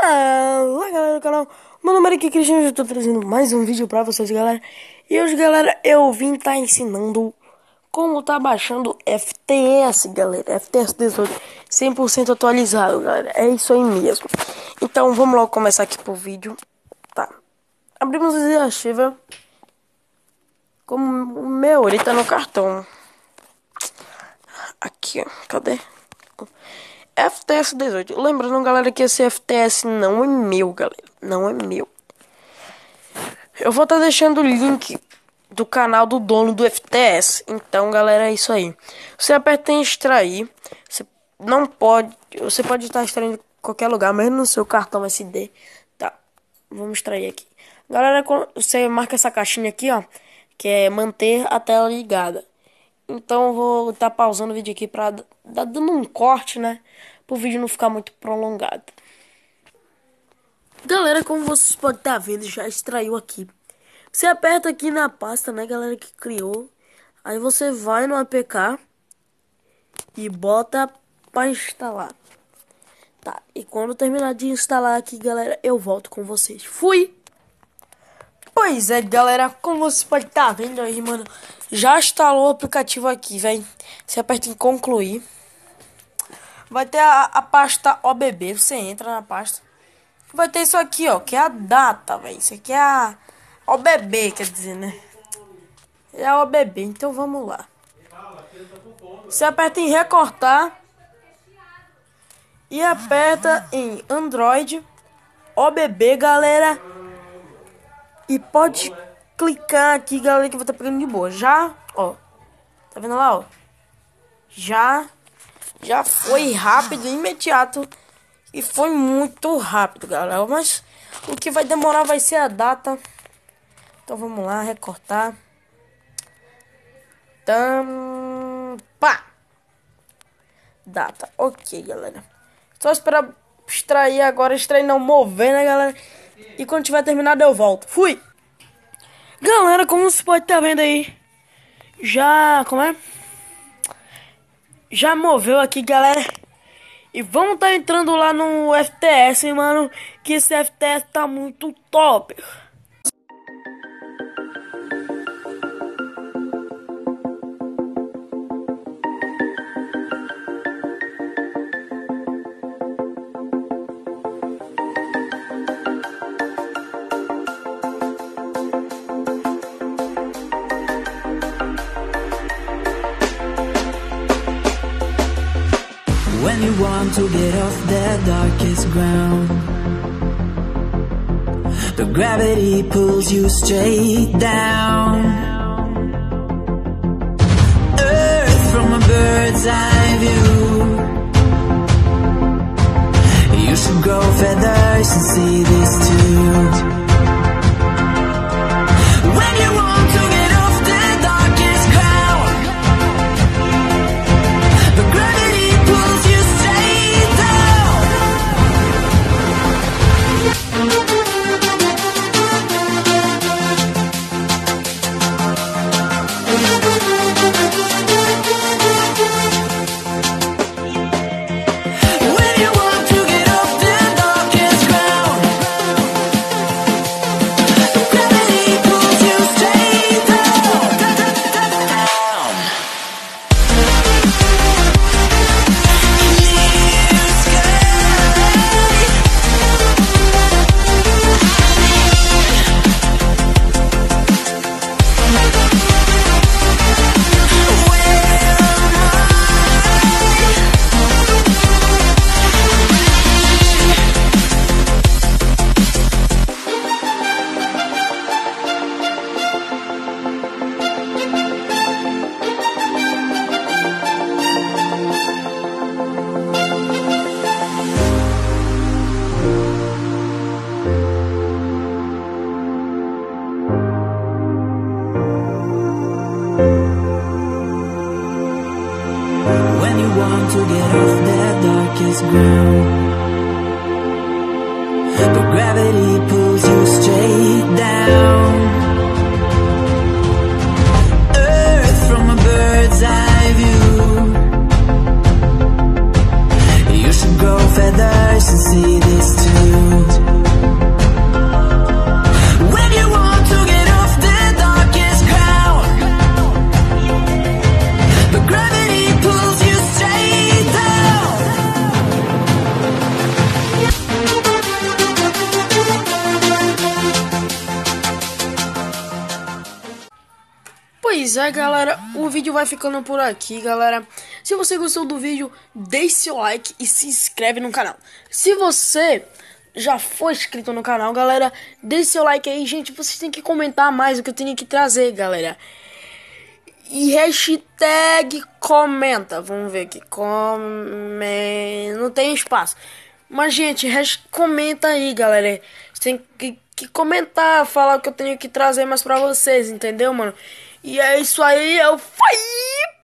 Fala galera do canal, meu nome é Cristiano, eu estou trazendo mais um vídeo pra vocês galera. E hoje galera, eu vim ensinando como tá baixando FTS galera, FTS 18 100% atualizado galera, é isso aí mesmo. Então vamos logo começar aqui pro vídeo, tá? Abrimos o arquivo, como o meu, ele tá no cartão. Aqui ó, cadê? FTS 18. Lembrando, galera, que esse FTS não é meu, galera. Não é meu. Eu vou estar deixando o link do canal do dono do FTS. Então, galera, é isso aí. Você aperta em extrair. Você não pode... Você pode estar extraindo em qualquer lugar, mesmo no seu cartão SD. Tá. Vamos extrair aqui. Galera, você marca essa caixinha aqui, ó. Que é manter a tela ligada. Então eu vou estar pausando o vídeo aqui pra dar dando um corte, né? Pro vídeo não ficar muito prolongado. Galera, como vocês podem estar vendo, já extraiu aqui. Você aperta aqui na pasta, né, galera, que criou. Aí você vai no APK e bota pra instalar. Tá, e quando terminar de instalar aqui, galera, eu volto com vocês. Fui! Pois é, galera, como você pode estar vendo aí, mano, já instalou o aplicativo aqui, velho. Você aperta em concluir. Vai ter a pasta OBB, você entra na pasta. Vai ter isso aqui, ó, que é a data, velho. Isso aqui é a OBB, quer dizer, né? É a OBB, então vamos lá. Você aperta em recortar. E aperta em Android, OBB, galera. E pode clicar aqui, galera, que eu vou estar pegando de boa. Já, ó. Tá vendo lá, ó? Já foi rápido, imediato. E foi muito rápido, galera. Mas o que vai demorar vai ser a data. Então vamos lá, recortar. Pá! Data. Ok, galera. Só esperar extrair agora. Extrair não, mover, né, galera? E quando tiver terminado eu volto. Fui! Galera, como você pode estar vendo aí, já... Como é? Já moveu aqui, galera. E vamos estar entrando lá no FTS, mano. Que esse FTS tá muito top. When you want to get off the darkest ground, the gravity pulls you straight down. Earth from a bird's eye view. You should grow feathers and see this too. When you want to get off the darkest ground, the gravity pulls you straight down. When you want to get off the darkest ground, see this too. When you want to get off the darkest ground, but gravity pulls you straight down. Pois é, galera, o vídeo vai ficando por aqui, galera. Se você gostou do vídeo, deixe seu like e se inscreve no canal. Se você já foi inscrito no canal, galera, deixe seu like aí, gente. Vocês têm que comentar mais o que eu tenho que trazer, galera. E hashtag comenta. Vamos ver aqui. Não tem espaço. Mas, gente, comenta aí, galera. Você tem que comentar, falar o que eu tenho que trazer mais pra vocês, entendeu, mano? E é isso aí, eu fui!